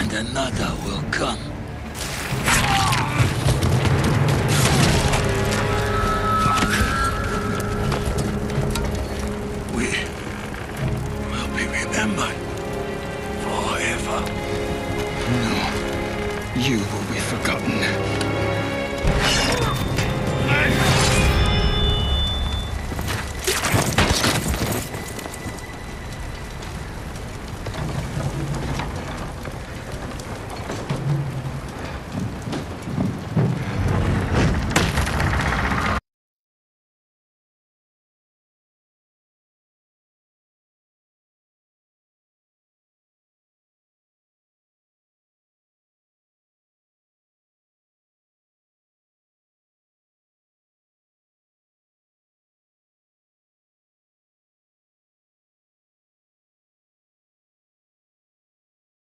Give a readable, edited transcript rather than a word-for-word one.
and another will come. We will be remembered forever. No, you will be forgotten.